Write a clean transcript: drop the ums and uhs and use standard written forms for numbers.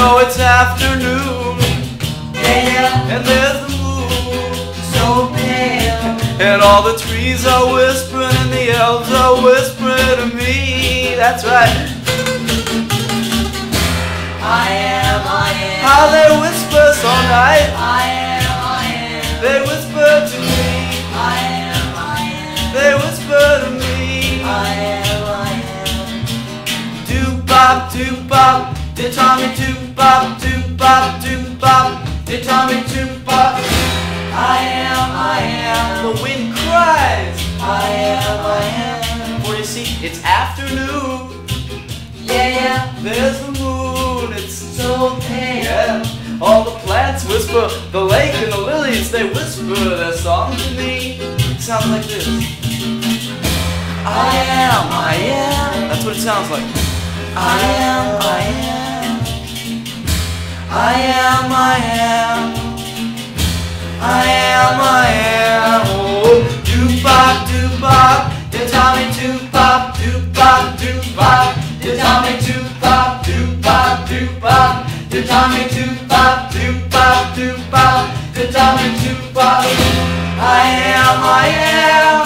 know it's afternoon, Yeah, and there's the moon, so pale. and all the trees are whispering, and the elves are whispering to me. That's right. I am. How they whisper so nice. I am. They whisper to me. I am. They whisper to me. I am. Do-bop, do-bop. They taught me do-bop, do-bop, do-bop. They taught me do-bop. I am. The wind cries. I am. For you see, it's afternoon. Yeah, There's the moon. It's so pale. yeah. All the plants whisper. The lake and the lilies, they whisper their song to me. It sounds like this. I am. That's what it sounds like. I am. I am. I am. Oh, do-bop, do-bop. They taught me do-bop, do-bop, do-bop. They taught me do-bop, do-bop, do-bop. They taught me do-bop, do-bop, do-bop. They taught me do-bop. I am.